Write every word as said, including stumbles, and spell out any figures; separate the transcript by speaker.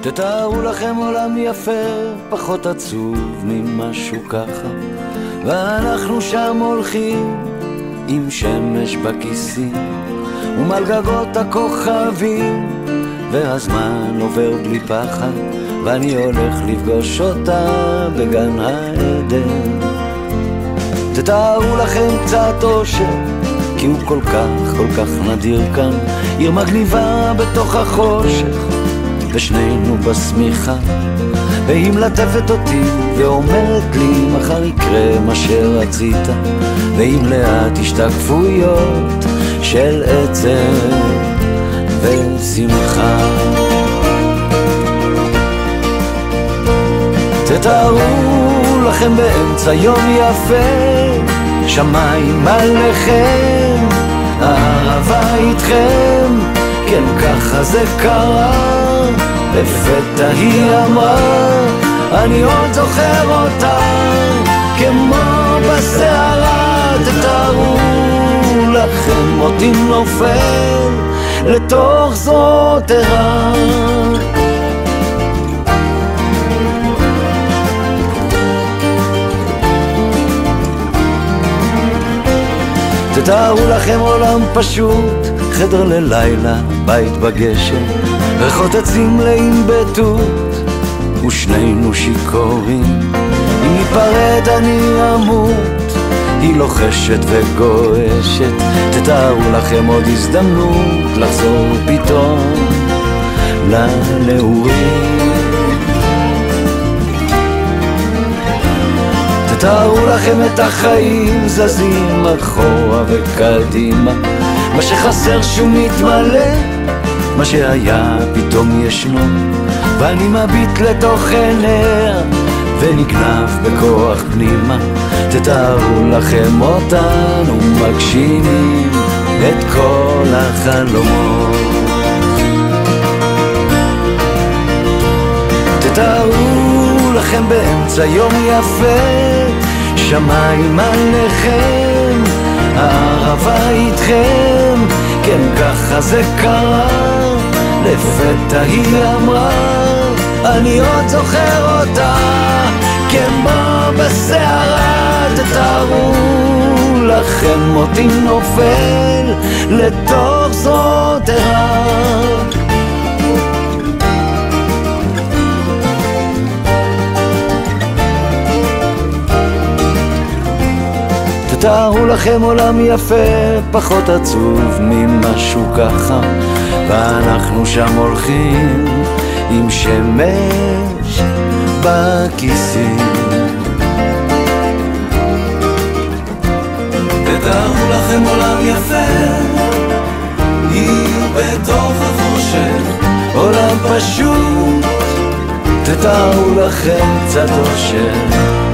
Speaker 1: תתארו לכם עולם יפה, פחות עצוב ממשהו ככה, ואנחנו שם הולכים עם שמש בכיסים ומעל גגות הכוכבים, והזמן עובר בלי פחד, ואני הולך לפגוש אותה בגן העדן. תתארו לכם קצת אושר, כי הוא כל כך כל כך נדיר כאן, עיר מגניבה בתוך החושך, ושנינו בשמיכה, והיא מלטפת אותי ואומרת לי מחר יקרה מה שרצית, ועם לאט השתקפויות של עצב ושמחה. תתארו לכם באמצע יום יפה, שמיים עליכם, אהבה איתכם, כן ככה זה קרה. לפתע היא אמרה, אני עוד זוכר אותה כמו בסערה. תתארו לכם אותי נופל לתוך זאת ערה. תתארו לכם עולם פשוט, חדר ללילה, בית בגשם, ריחות עצים מלאים בתות, ושנינו שיכורים. אם ניפרד אני אמות, היא לוחשת וגועשת. תתארו לכם עוד הזדמנות לחזור פתאום לנעורים. תתארו לכם את החיים זזים אחורה וקדימה, מה שחסר שהוא מתמלא, מה שהיה פתאום ישנו, ואני מביט לתוך עיניה ונגנב בכוח פנימה. תתארו לכם אותנו מגשימים את כל החלומות. תתארו לכם באמצע יום יפה, שמיים עליכם, אהבה איתכם, כן ככה זה קרה. לפתע היא אמרה, אני עוד זוכר אותה כמו בסערה. תתארו לכם אותי נופל לתוך זאת ערה. תתארו לכם עולם יפה, פחות עצוב ממשהו ככה, ואנחנו שם הולכים עם שמש בכיסים.
Speaker 2: תתארו לכם עולם יפה, עיר בתוך החושך,
Speaker 1: עולם פשוט, תתארו לכם קצת אושר.